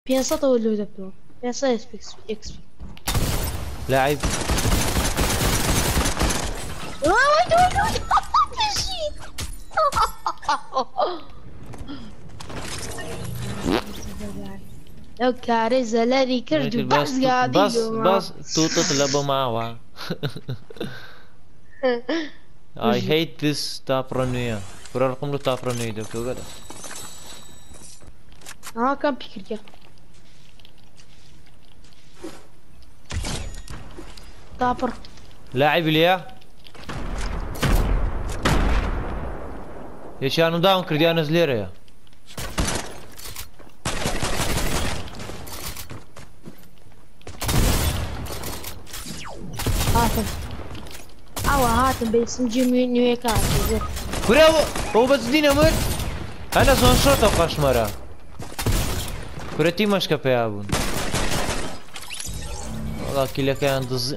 500 ولا دبلو 500 اكس بي لاعب ويد لو كارثة الذي كرد بس قاعدين بس توتت لبو معه I hate this تافرانية برا رقم له تافرانية ده كذا كم بيكريا تافر لاعب ليا يشانو داون كرديان زليرة يا هاتم هاتم باسم جيمي نيوكات برافو هو بس دينا مر انا زون شوت وقاش مرة كرتي مشكا بيابون والله كلا كان ضزي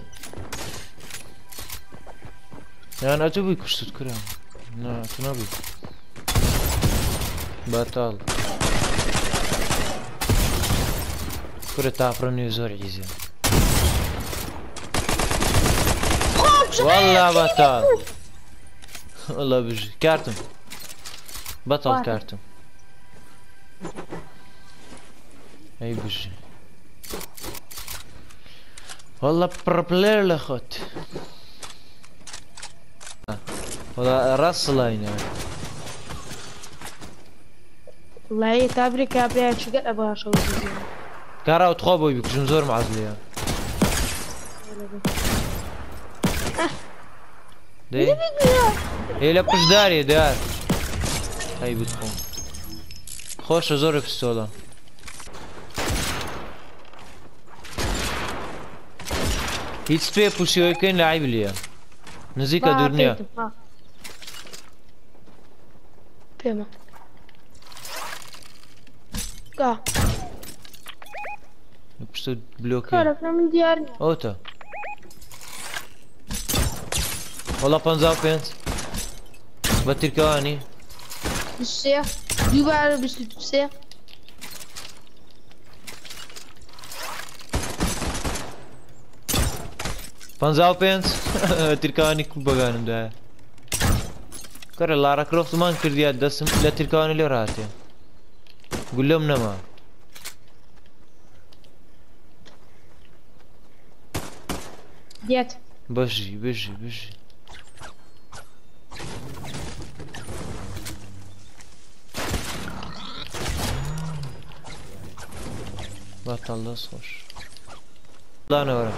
يعني أجيبك كشتت كرام لا تنابي بطل كرة تعفرني زور عيزة والله بطل والله بجي كارتم بطل كارتم اي بجي والله بربلير لخوت والله راس لاين والله تابري كابري شو قد ابغى شو كارا تخوبو يبيك جنزور معزليا دي هي لبش داري دار هاي بتخون خوش زور في السولا هيت سبي بوشيو كاين لاعب ليا نزيكا دورنيا بيما كا بشتو بلوكي كارفنا من ديارنا اوتا والله بانزا بينت بتركاني بالسيح دوباره بسلت بالسيح بانزا بينت تركاني كوباغانم ده كره لارا كروفت مان كرديا دسم لا تركاني اللي راتي قول لهم نما ديت بجي بطل ده صوش لا انا ورا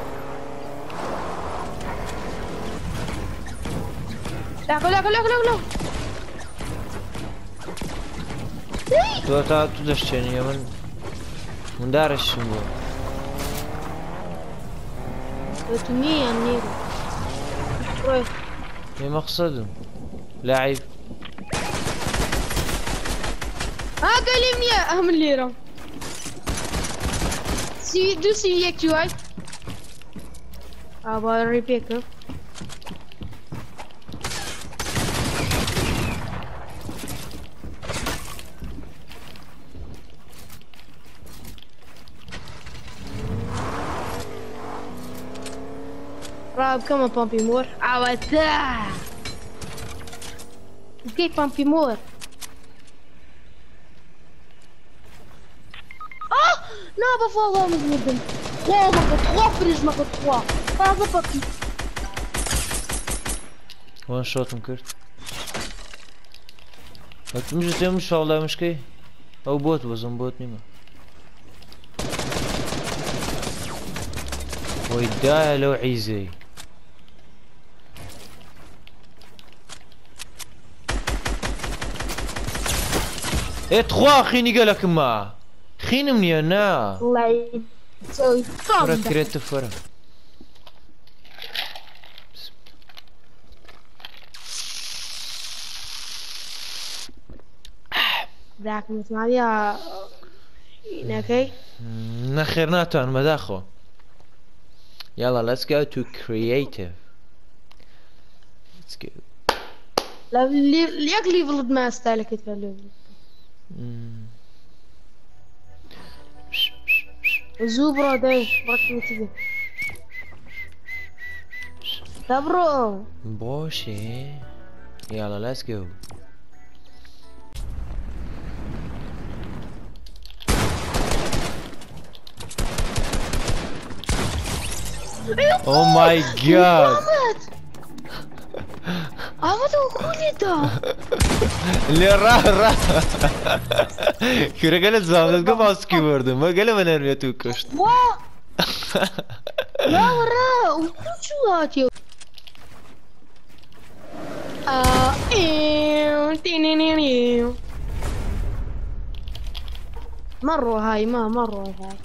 لا تو تا تو دشتني من دارش شنو 300 نيرو روح ايه مقصده لاعب كلمني اهم الليرة دو سيفيك جواي ابا ريبيك راب كمان بامبي مور عوتا كيف بامبي مور لا بفضل مزمدن 3 فريج ما كنت 3 هذا بطي وان شوت مكرت مش والله مش كي او بوت بزن بوت نيما ويداها لو عيزي ايه 3 خيني قالك ما خين مني انا الله يسوي فرق كريت فرق ذاك مسمعي ناكي نخيرناتو عن مداخو يلا let's go to creative let's go لا ليك ليفل ما استهلك تكلم زوو بڕۆ دەی ڕقمیتی بێ دا بڕۆ باشێ یاڵە let's go. Oh my god! Ahmet o kulida. Le ra. Kure gele zahmet ga maski vurdum. Ma gele ben ermeye tu koştu. Ra. Uçu atıyor. مرة هاي مرة هاي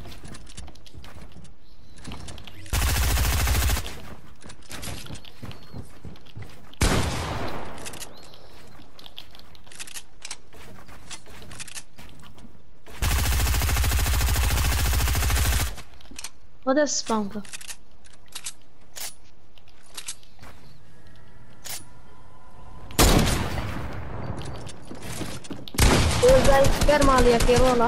هذا السبانكا كرم عليا كيرولا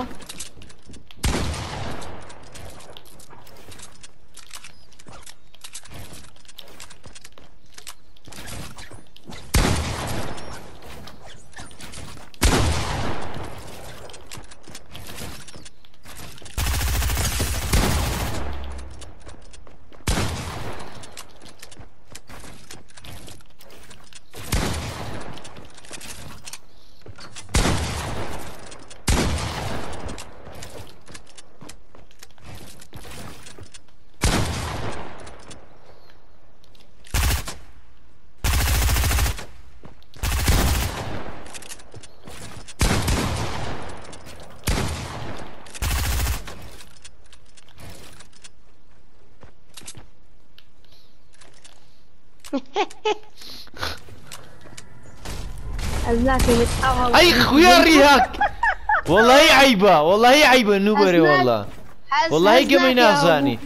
اي خويا رياك والله عيبه نوبري والله قمي نازاني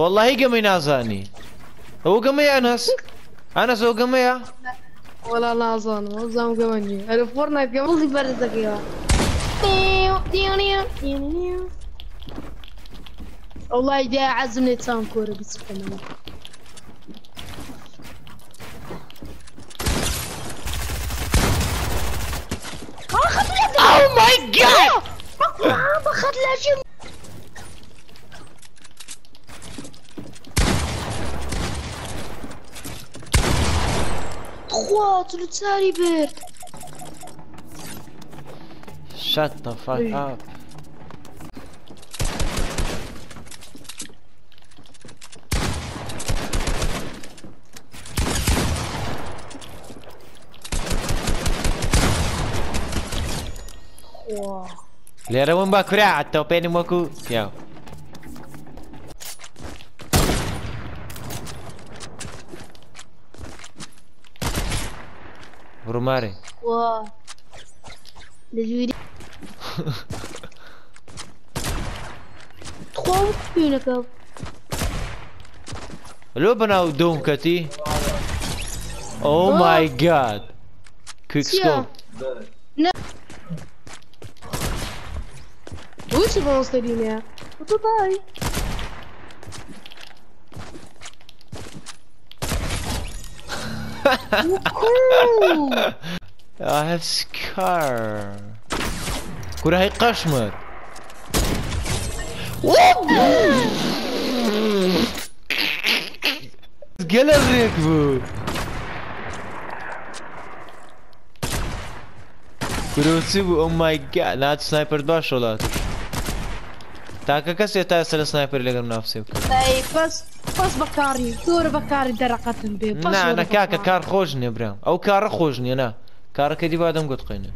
هو قمي انس هو قمي ولا نازان وزام قمني انا فورتنايت قبل لي برزك يا والله جاي عزمني تسام كوره بس كمان Oh my god! باخذ لاجم خوات لتساري بير Shut the fuck up. لێرە ون بە کورا ئەتەوپێنم وەکو پیاو بڕومارێ لەژووری خۆم کوێنەکە لۆ بەناو دۆم کەتی Oh my god Quickscope Лучше бы он стабильнее. Вот давай. I have scar. كره هاي قشمت. قال الركبو. كروسيبو oh my god نات سنايبر باش ولا تاكا كسي تاسل سنايبر اللي قبل نفسي اي بس بكاري دور بكاري درقتن بي بس انا كاكا كار خوجني برام او كار خوجني انا كار كدي بعدم قلت قينه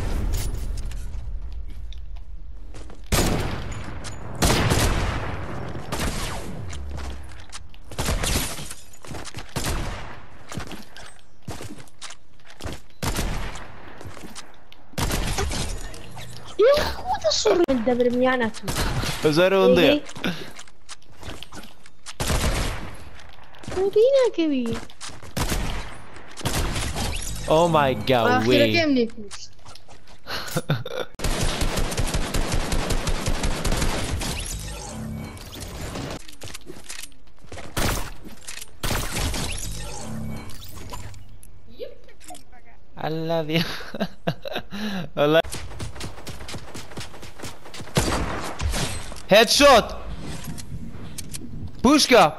صور من دبر مياناتو زارون ضيع مدينة كبير او ماي جاد وي كم نفوس الذي والله هيد شوت بوشكا